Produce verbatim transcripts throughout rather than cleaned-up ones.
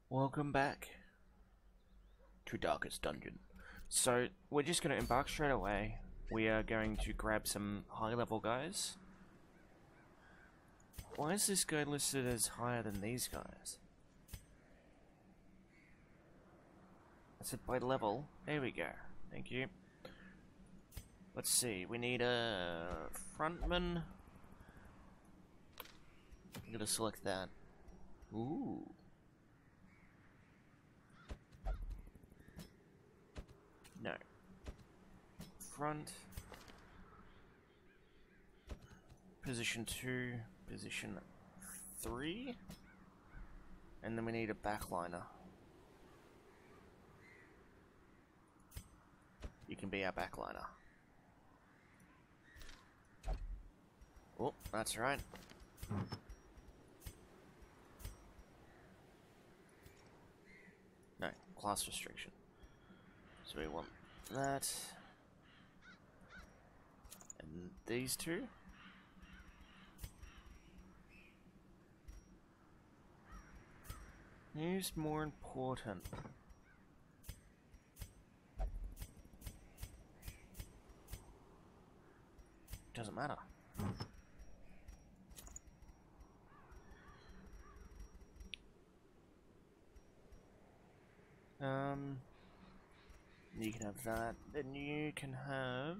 Welcome back to Darkest Dungeon. So, we're just going to embark straight away. We are going to grab some high level guys. Why is this guy listed as higher than these guys? I said by level. There we go. Thank you. Let's see. We need a frontman. I'm going to select that. Ooh. No. Front. Position two. Position three. And then we need a backliner. You can be our backliner. Oh, that's right. No, class restriction. So we want that. And these two. Who's more important? Doesn't matter. Um, you can have that, then you can have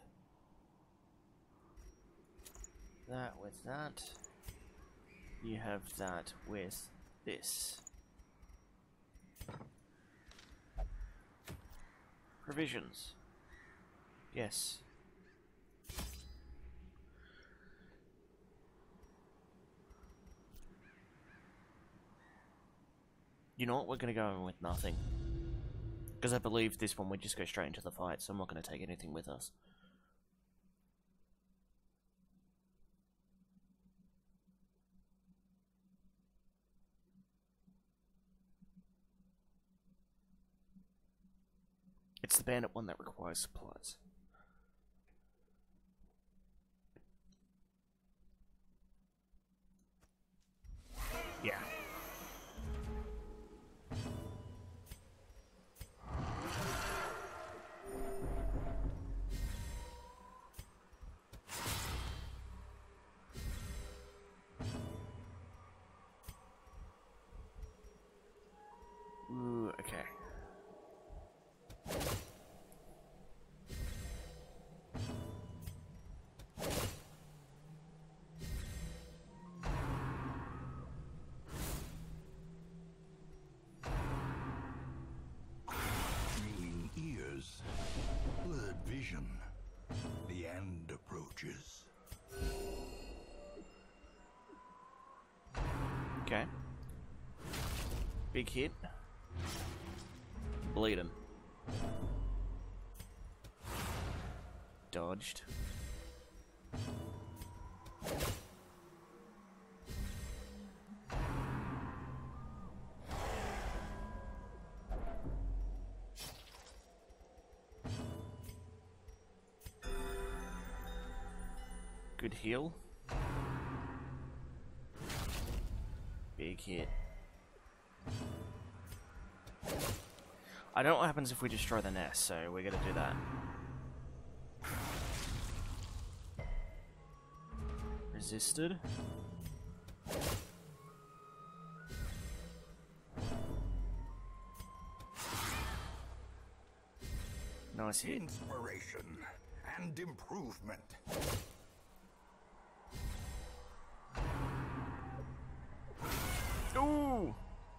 that with that. You have that with this. Provisions. Yes. You know what, we're going to go in with nothing. Because I believe this one would just go straight into the fight, so I'm not going to take anything with us. It's the bandit one that requires supplies. Yeah. Ooh, okay. Ringing ears, blurred vision. The end approaches. Okay. Big hit. Bleeding. Dodged. Good heal. Big hit. I don't know what happens if we destroy the nest, so we're gonna do that. Resisted. Nice hit. Inspiration and improvement. Ooh!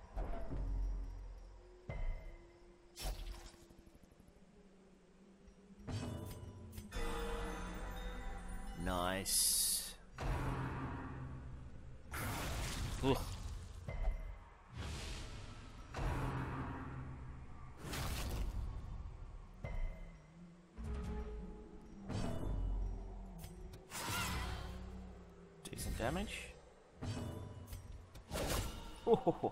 Nice. Ugh. Decent damage. Oh.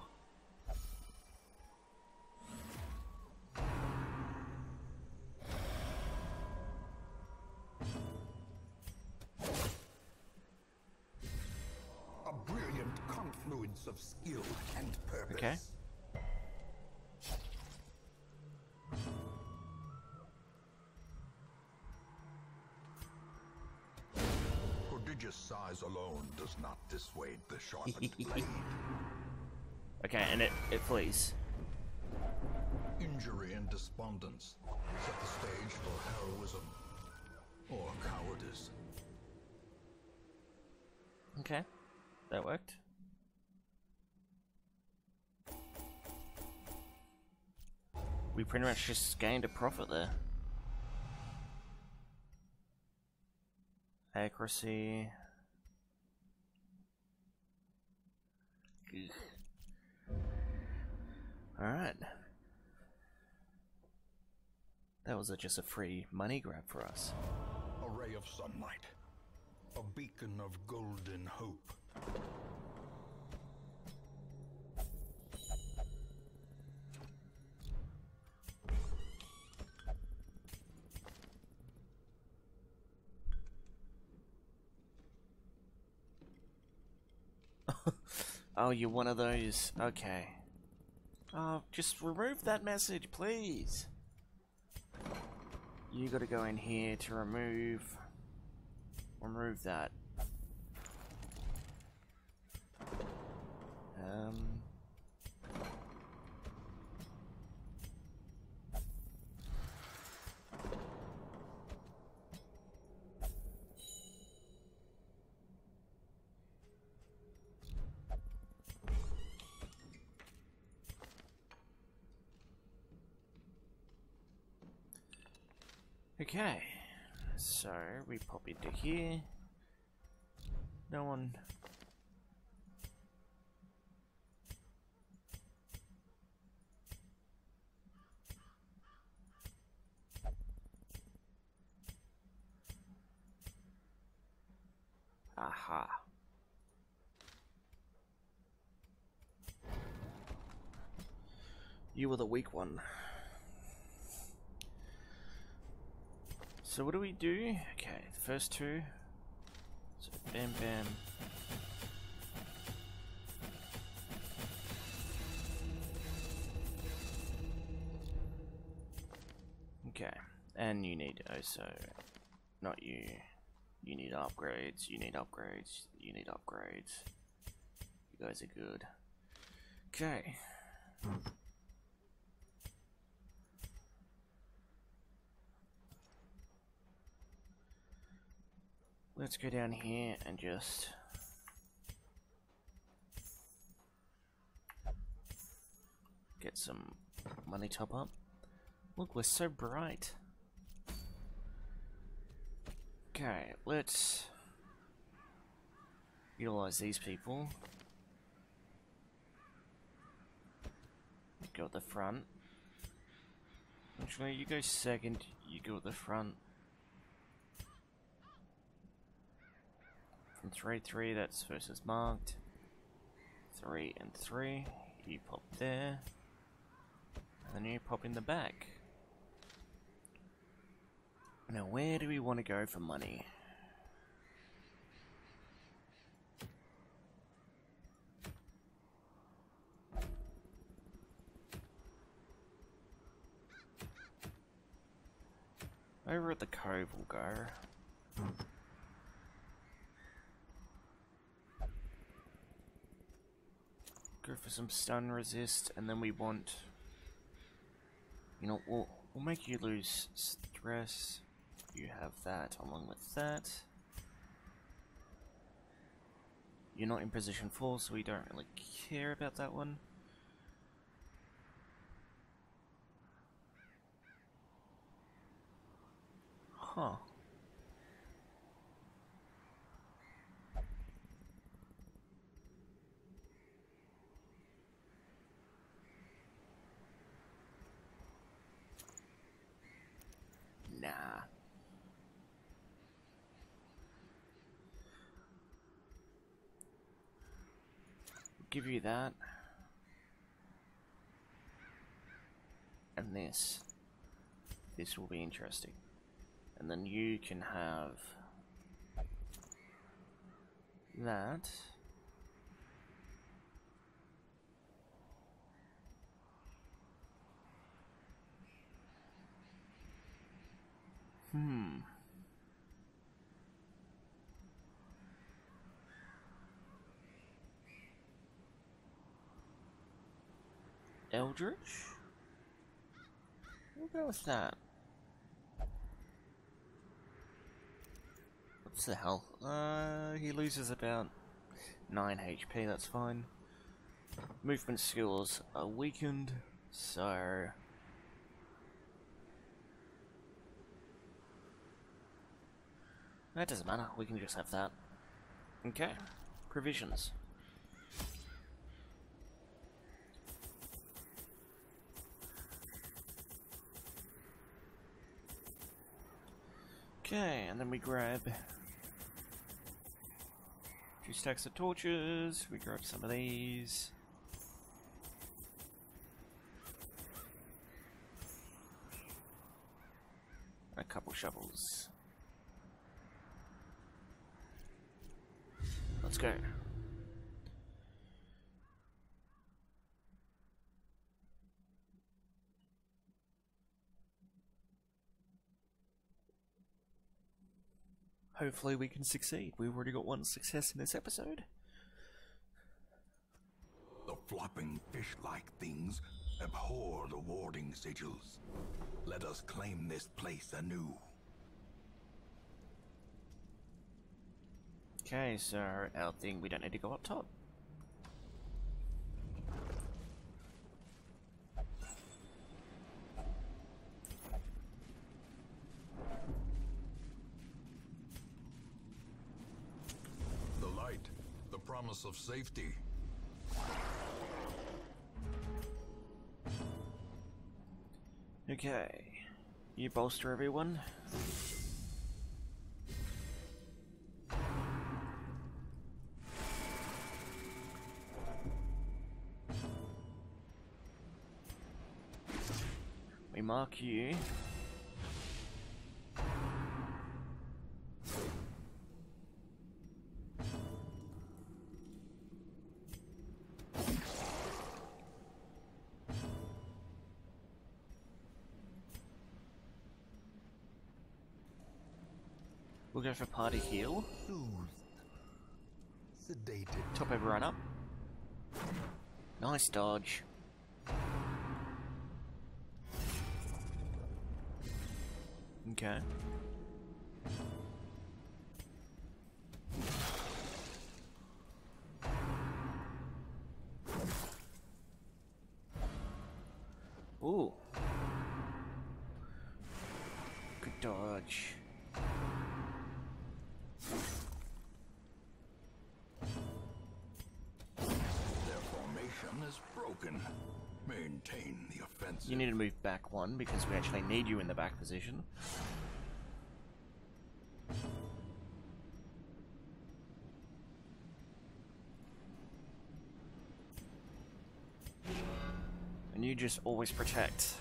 A brilliant confluence of skill and purpose. Okay. Sheer size alone does not dissuade the sharpened blade. Okay, and it, it flees. Injury and despondence set the stage for heroism or cowardice. Okay, that worked. We pretty much just gained a profit there. Accuracy. Alright. That was a, just a free money grab for us. A ray of sunlight. A beacon of golden hope. Oh, you're one of those. Okay. Oh, just remove that message, please. You gotta go in here to remove... Remove that. Um... Okay, so we pop into here. No one. Aha. You were the weak one. So what do we do? Okay, the first two. So bam bam. Okay, and you need also, not you. You need upgrades, you need upgrades, you need upgrades. You guys are good. Okay. Let's go down here and just get some money top up. Look, we're so bright. Okay, let's utilize these people. Go at the front. Actually, you go second, you go at the front. From three three, that's versus marked. three and three, you pop there. And then you pop in the back. Now, where do we want to go for money? Over at the cove we'll go. Go for some stun resist, and then we want... You know, we'll, we'll make you lose stress. You have that along with that. You're not in position four, so we don't really care about that one. Huh. Nah. Give you that. And this. This will be interesting. And then you can have that. Hmm. Eldritch? We'll go with that. What's the hell? Uh, he loses about nine H P, that's fine. Movement skills are weakened, so... That doesn't matter, we can just have that. Okay, provisions. Okay, and then we grab two stacks of torches, we grab some of these. A couple shovels. Let's go. Hopefully we can succeed. We've already got one success in this episode. The flopping fish-like things abhor the warding sigils. Let us claim this place anew. Okay, so our thing, we don't need to go up top. The light, the promise of safety. Okay, you bolster everyone. We mark you. We'll go for party heal. Soothed. Sedated. Top everyone up. Nice dodge. Okay. Ooh. Good dodge. Their formation is broken. Maintain the offensive. You need to move back one because we actually need you in the back position. And you just always protect.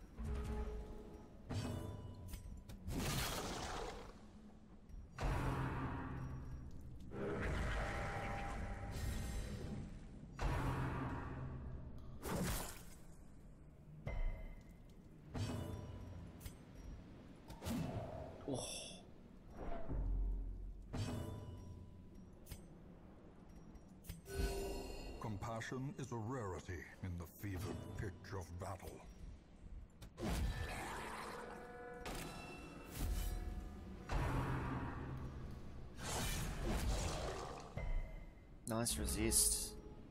Oh. Compassion is a rarity in the fevered pitch of battle. Nice resist.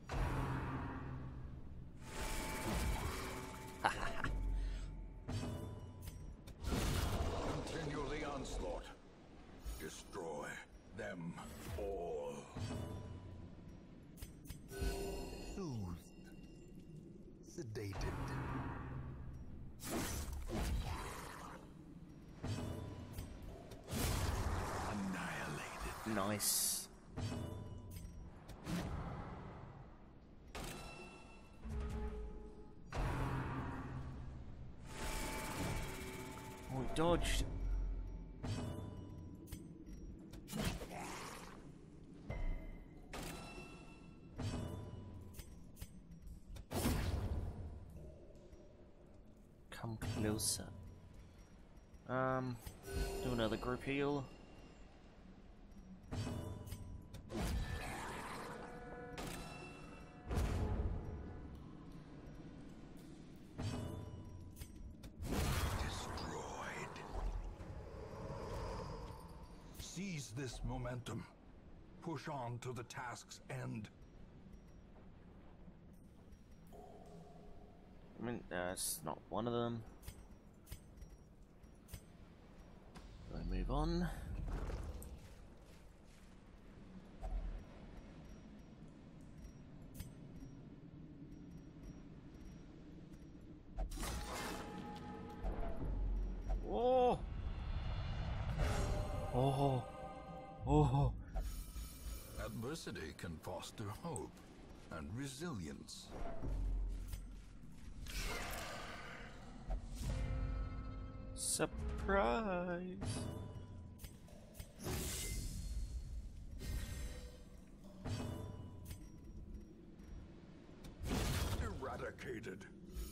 Continue the onslaught. Destroy them all. Soothed. Sedated. Annihilated. Nice. Oh, we dodged. Come closer. Um, do another group heal. Seize this momentum. Push on to the task's end. I mean, that's not one of them. Do I move on? Oh! Oh! Oh! Adversity can foster hope and resilience. Surprise! Eradicated.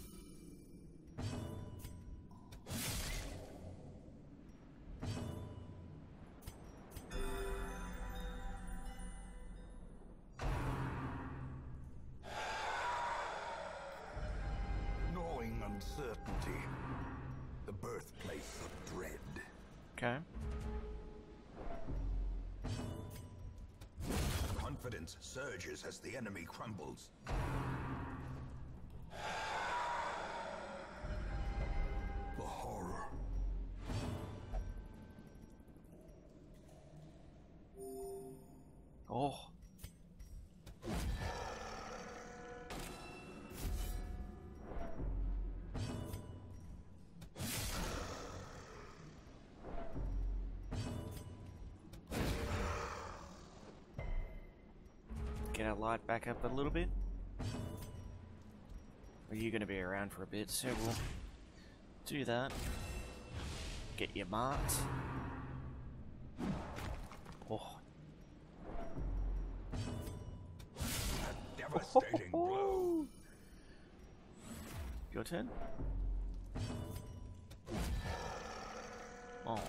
Gnawing uncertainty. The birthplace of dread. Okay. Confidence surges as the enemy crumbles. The horror. Oh. Get our light back up a little bit. Are you going to be around for a bit? So we'll do that. Get you marked. Oh. A devastating blow. Your turn. Oh.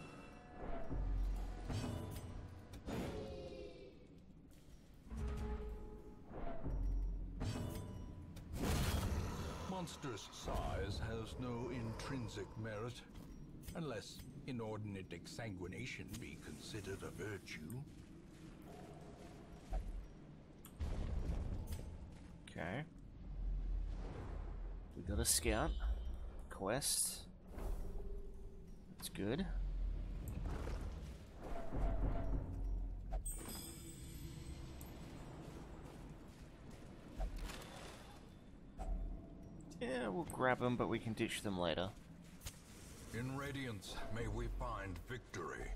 Monstrous size has no intrinsic merit, unless inordinate exsanguination be considered a virtue. Okay. We got a scout quest. That's good. Yeah, we'll grab them, but we can ditch them later. In Radiance, may we find victory.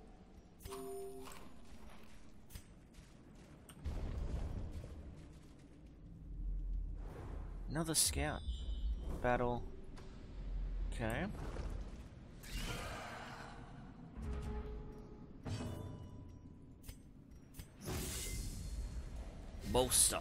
Another scout battle. Okay. Bolster.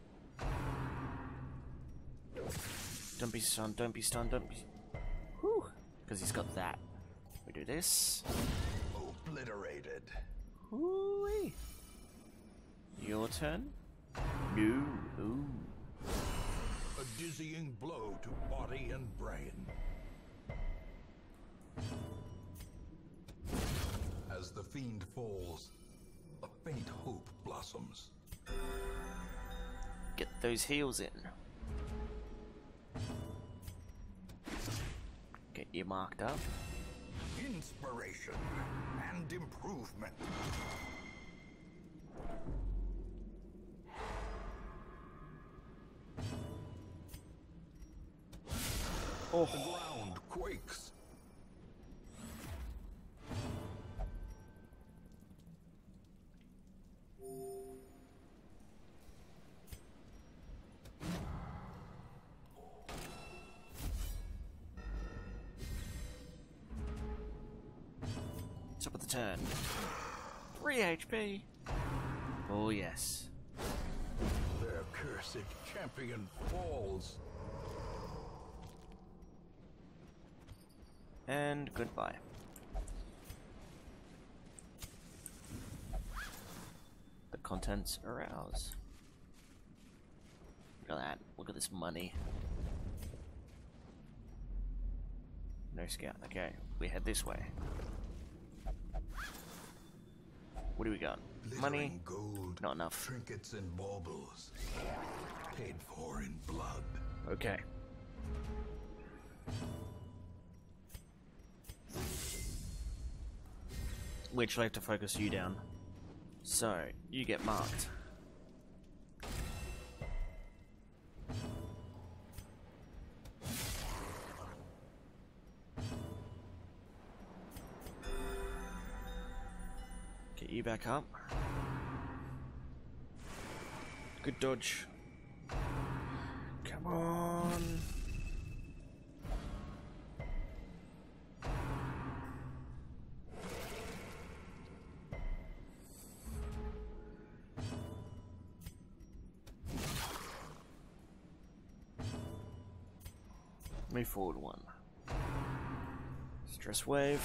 Don't be stunned, don't be stunned, don't be... Whew! Because he's got that. We do this. Obliterated. Whoo-wee. Your turn? No. Ooh. A dizzying blow to body and brain. As the fiend falls, a faint hope blossoms. Get those heals in. Get you marked up. Inspiration and improvement. Oh. The ground quakes. Top of the turn. three H P. Oh yes. Their cursed champion falls. And goodbye. The contents are ours. Look at that. Look at this money. No scout. Okay, we head this way. What do we got? Glittering Money? gold, Not enough. trinkets and baubles, paid for in blood. Okay. Which I have to focus you down. So, you get marked. Get you back up. Good dodge. Come on. Move forward one. Stress wave.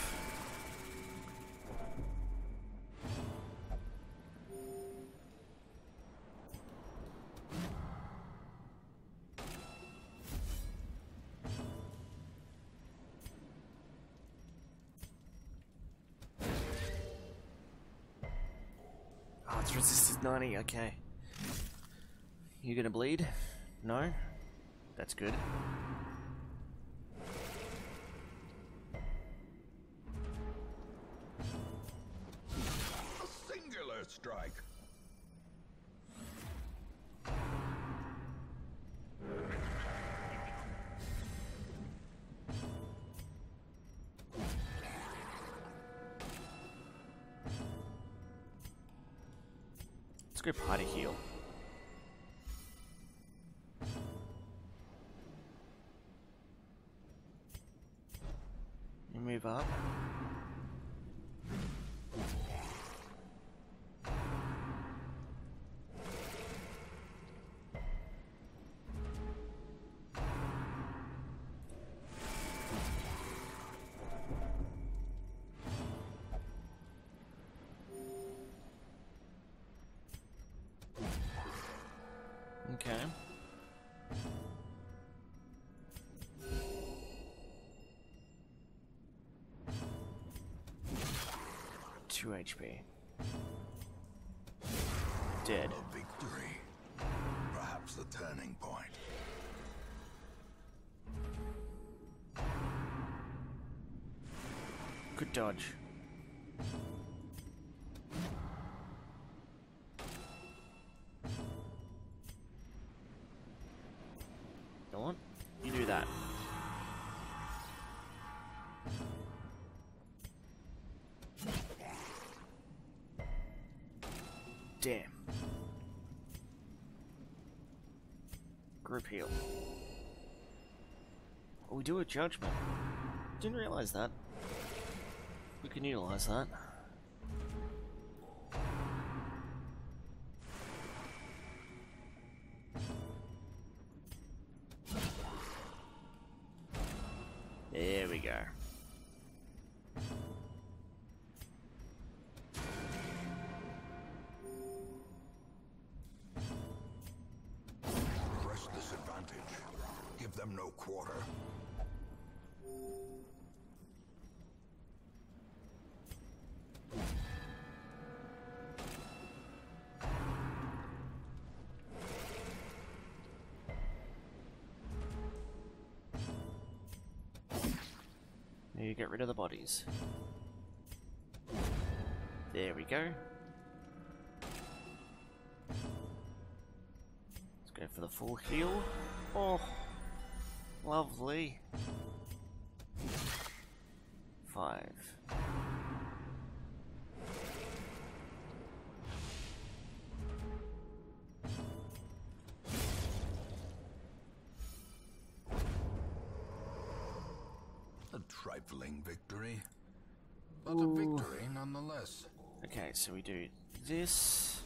Oh, it's resisted ninety, okay. You gonna bleed? No? That's good. A singular strike. Let's go party heal. You move up. Okay. Two H P. Dead. A victory. Perhaps the turning point. Good dodge. You know what? You do that. Damn. Group heal. Oh, we do a judgment. Didn't realize that. We can utilize that. There we go. Press this advantage. Give them no quarter. Now you get rid of the bodies. There we go. Let's go for the full heal. Oh, lovely. Five. A trifling victory, but Ooh. a victory nonetheless. Okay, so we do this.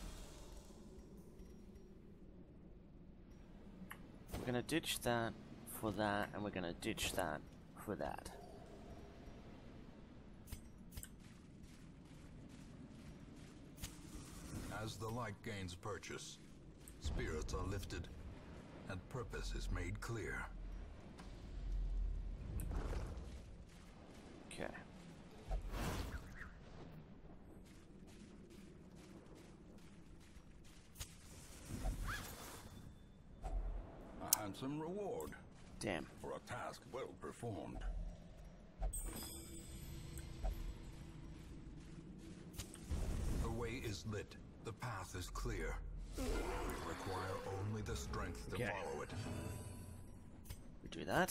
We're gonna ditch that for that, and we're gonna ditch that for that. As the light gains purchase, spirits are lifted, and purpose is made clear. Okay. handsome reward Damn. for a task well performed. The way is lit. The path is clear. We require only the strength to Okay. follow it. We do that.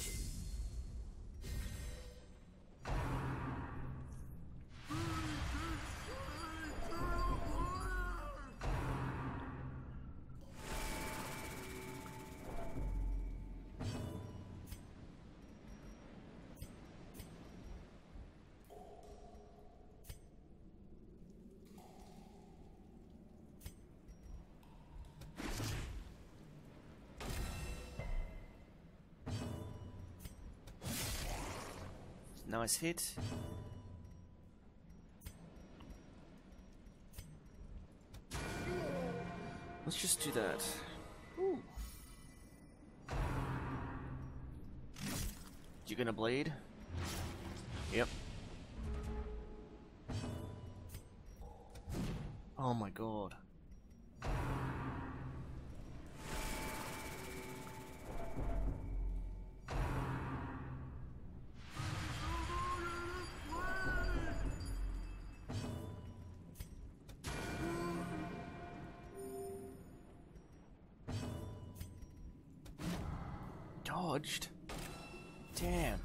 Nice hit. Let's just do that. Ooh. You gonna bleed? Yep. Oh my god. Dodged? Damn.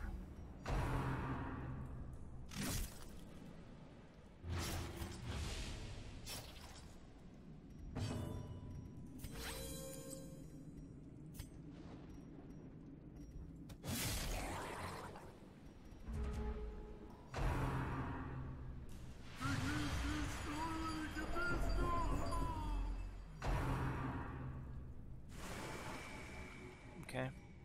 Okay.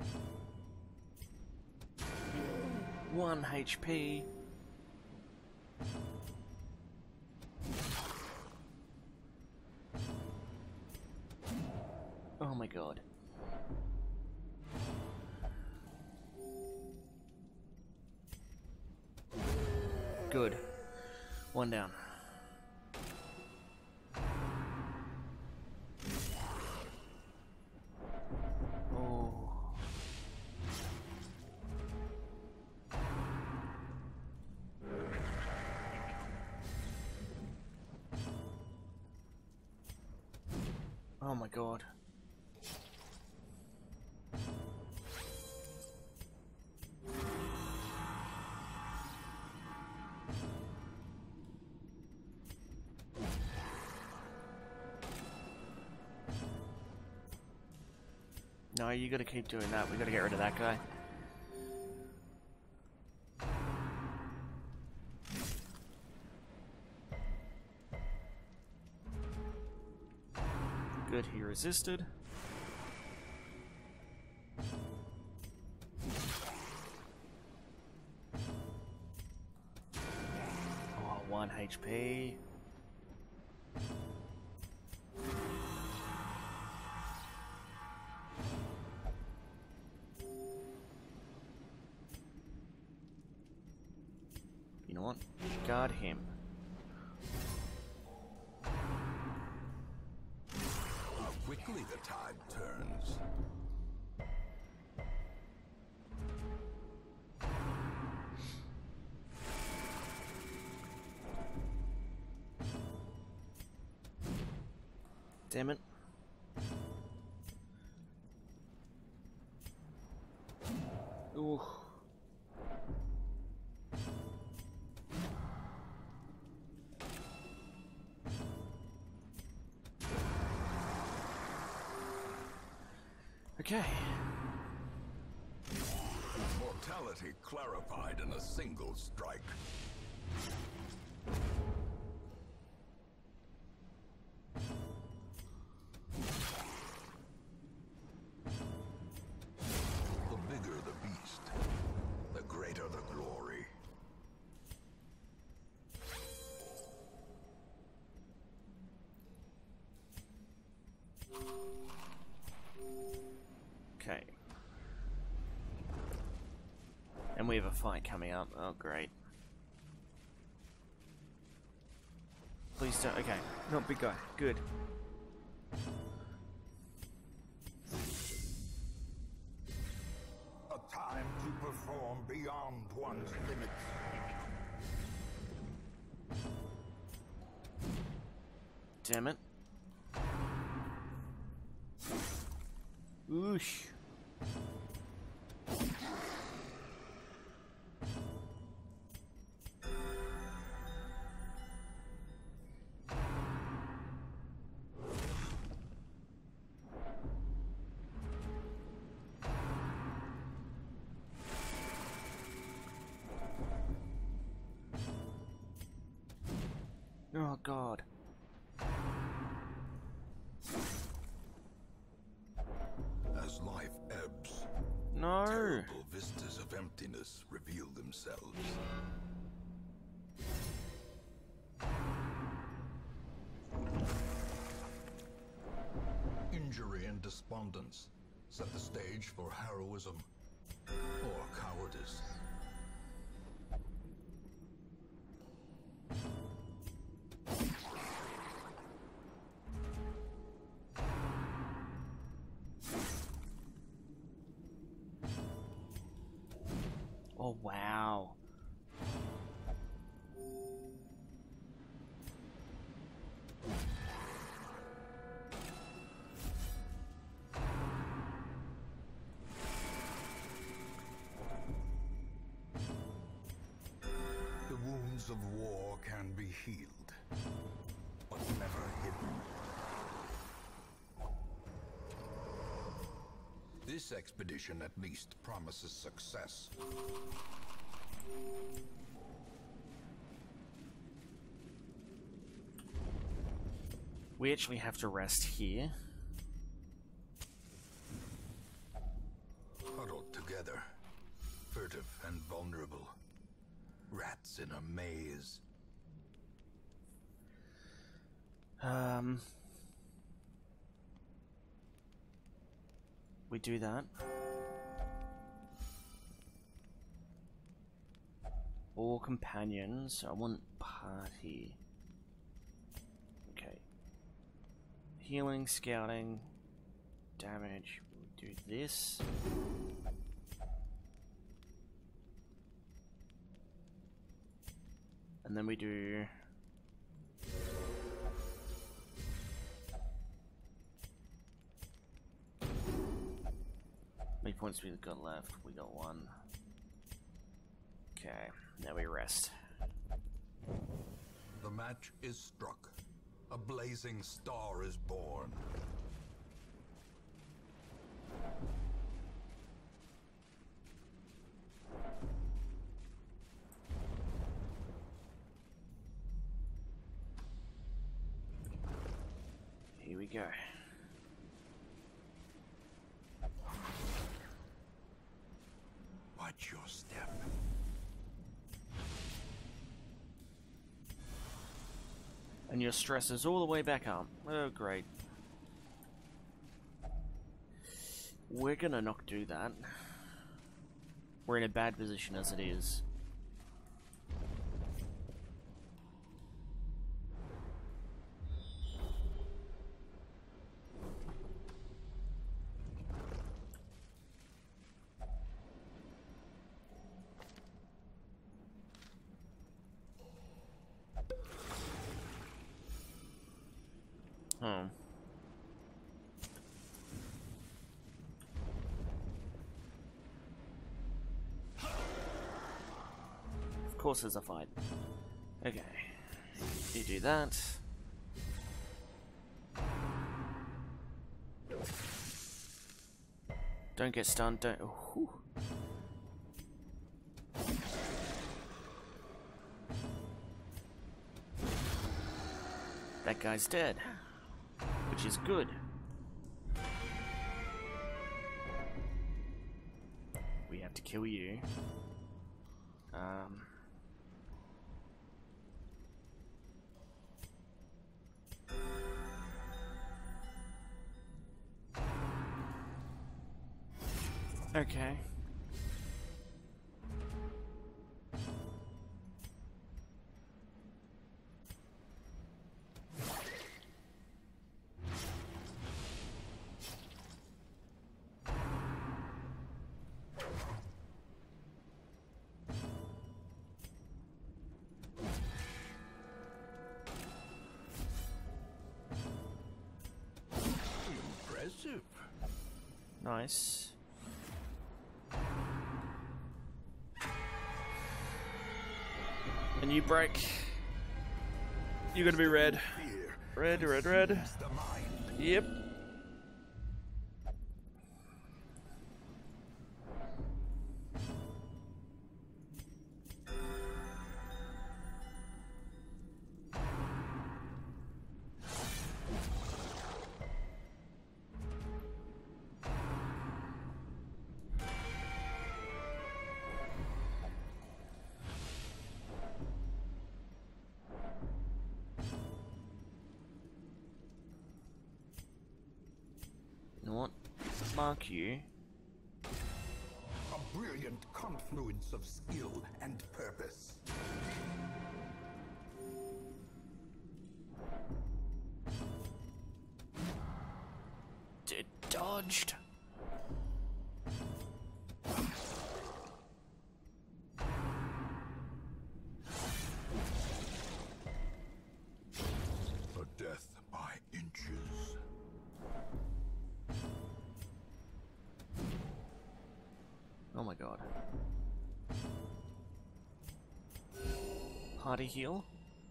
One H P. Oh my god. Good. One down. Oh. Oh my god. No, you gotta keep doing that. We gotta get rid of that guy. Good, he resisted. Oh, one H P. You know what? Guard him. How quickly the tide turns. Damn it. Ooh. Okay. Mortality clarified in a single strike. The bigger the beast, the greater the glory. Okay. And we have a fight coming up. Oh, great. Please don't. Okay. Not big guy. Good. from beyond one's limits. Damn it. Oosh. Oh God. As life ebbs, No. terrible vistas of emptiness reveal themselves. Injury and despondence set the stage for heroism or cowardice. Oh wow. The wounds of war can be healed, but never hidden. This expedition at least promises success. We actually have to rest here. Huddled together, furtive and vulnerable. Rats in a maze. Um, we do that. All companions. I want party. Okay. Healing, scouting, damage. We do this. And then we do how many points we got left? We got one. Okay, now we rest. The match is struck. A blazing star is born. Here we go. Watch your step. And your stress is all the way back up. Oh, great. We're gonna not do that. We're in a bad position as it is. Hmm. Of course there's a fight. Okay. You do that. Don't get stunned, don't... Ooh. That guy's dead. Which is good. We have to kill you. Um... Okay. Nice. And you break. You're gonna be red. Red, red, red. Yep. You know what? Mark you. A brilliant confluence of skill and purpose. It dodged. A death by inches. Oh my god. Party heal?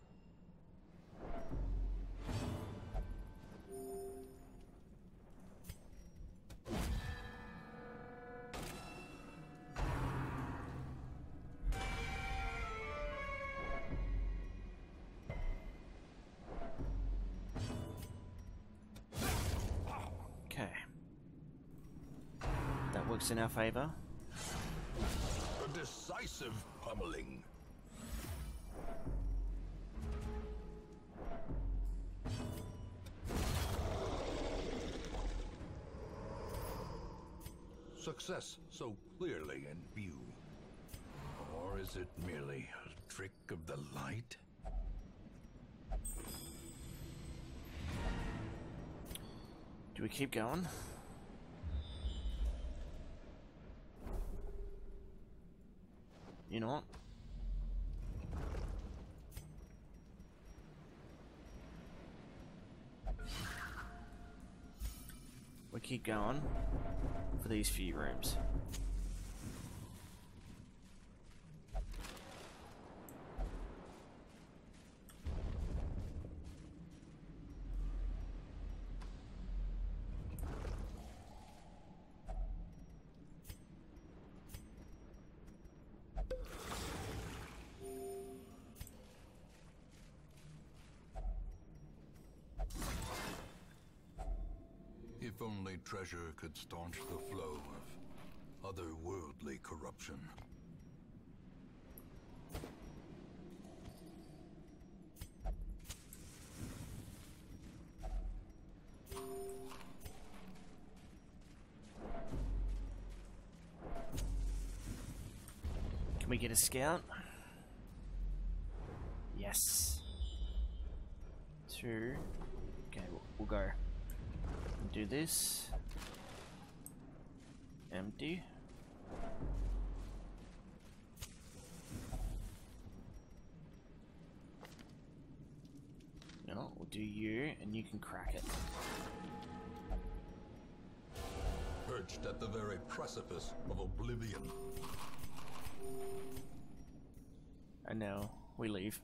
Okay. That works in our favor. A decisive pummeling. Success so clearly in view. Or is it merely a trick of the light? Do we keep going? You know what? We keep going for these few rooms. If only treasure could staunch the flow of otherworldly corruption. Can we get a scout? Yes. Two. Okay, we'll, we'll go. Do this. Empty. No, we'll do you, and you can crack it. Perched at the very precipice of oblivion. And now we leave.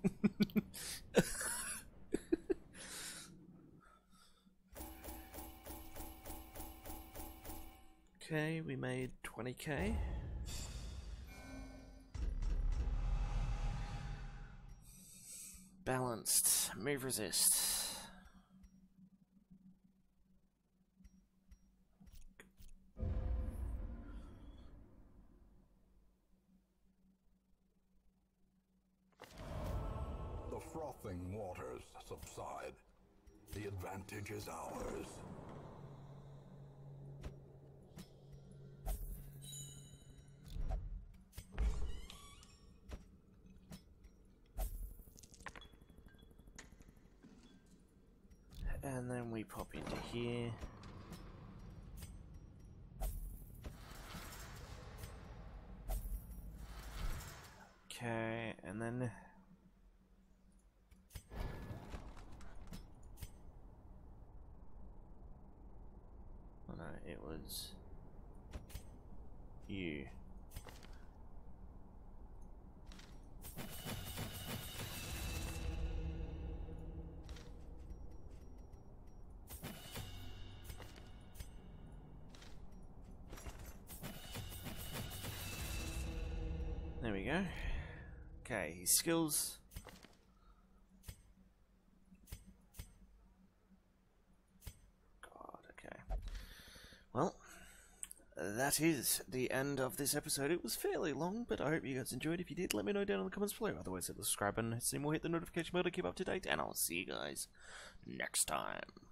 Okay, we made twenty K. Balanced. Move resist. The frothing waters subside. The advantage is ours. And then we pop into here. Okay, and then oh no, it was you. There we go. Okay, his skills. God, okay. Well, that is the end of this episode. It was fairly long, but I hope you guys enjoyed. If you did, let me know down in the comments below. Otherwise, hit the subscribe button, hit the same, or hit the notification bell to keep up to date, and I'll see you guys next time.